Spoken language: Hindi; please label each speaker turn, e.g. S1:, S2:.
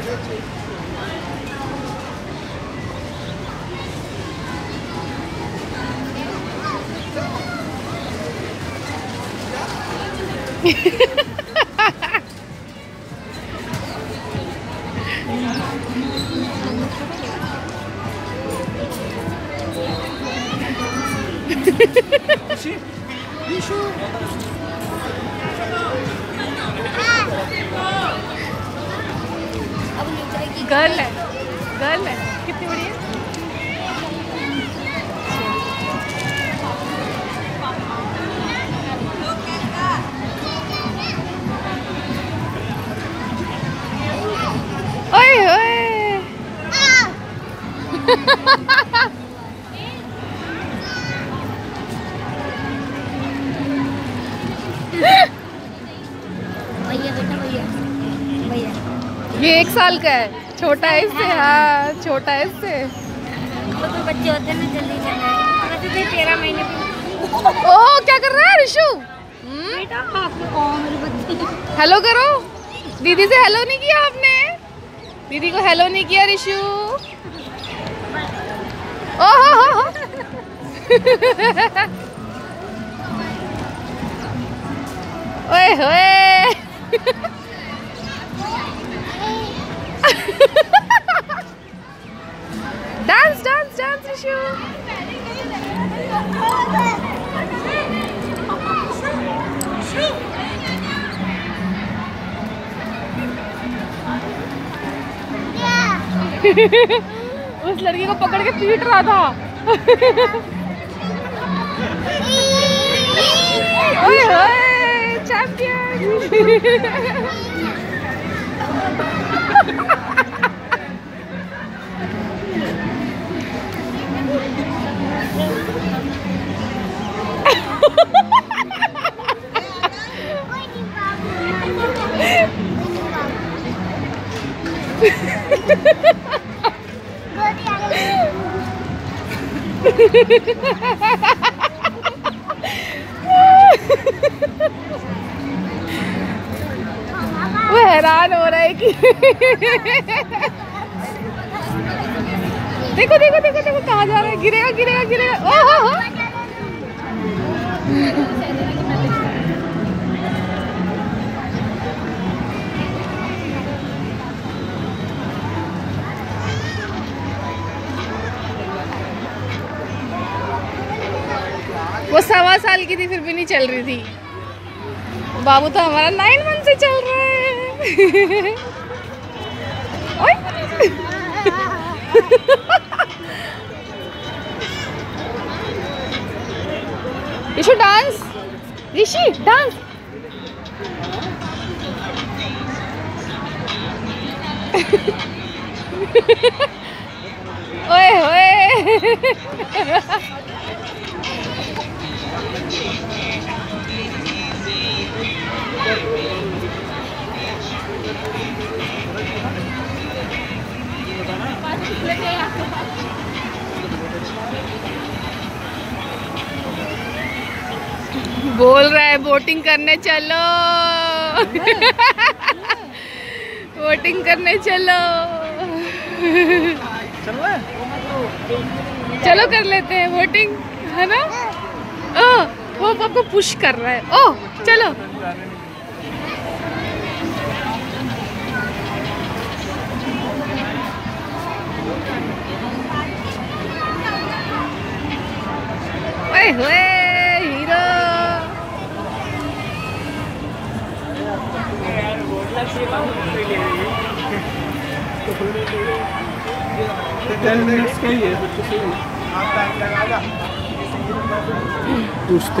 S1: गर्ल है, गर्ल है, कितनी बड़ी है। ओए ओए
S2: भैया बेटा भैया भैया
S1: ये 1 साल का है, छोटा है इससे। हाँ छोटा है इससे।
S2: तो बच्चे होते हैं ना जल्दी चलने, वैसे तो 13 महीने
S1: ओ क्या कर रहा है रिशु?
S2: बेटा आपने कौन मेरे बच्चे
S1: हेलो करो। दीदी से हेलो नहीं किया आपने? दीदी को हेलो नहीं किया रिशु? ओहो ओए होए डांस डांस डांस रिशु। उस लड़की को पकड़ के पीट रहा था। ओए होए चैंपियन। वो हैरान हो रहा है कि देखो देखो देखो देखो कहाँ जा रहा है। गिरेगा गिरेगा गिरेगा। ओहो वो 1.25 साल की थी फिर भी नहीं चल रही थी। बाबू तो हमारा 9 मंथ से चल रहा है। Rishi dance, Rishi dance. ओए ओए बोल रहा है बोटिंग करने चलो। बोटिंग करने चलो। चलो कर लेते हैं बोटिंग, है ना? ओह वो आपको पुश कर रहा है। ओह चलो। ओए होए हीरो।
S3: पूछते